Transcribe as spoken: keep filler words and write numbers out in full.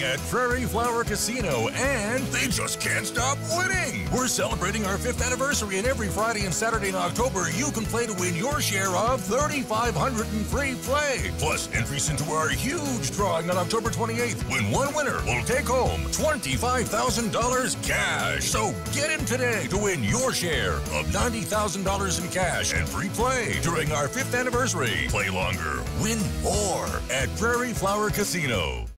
at Prairie Flower Casino, and they just can't stop winning. We're celebrating our fifth anniversary, and every Friday and Saturday in October, you can play to win your share of thirty-five hundred dollars in free play. Plus, entries into our huge drawing on October twenty-eighth, when one winner will take home twenty-five thousand dollars cash. So get in today to win your share of ninety thousand dollars in cash and free play during our fifth anniversary. Play longer, win more at Prairie Flower Casino.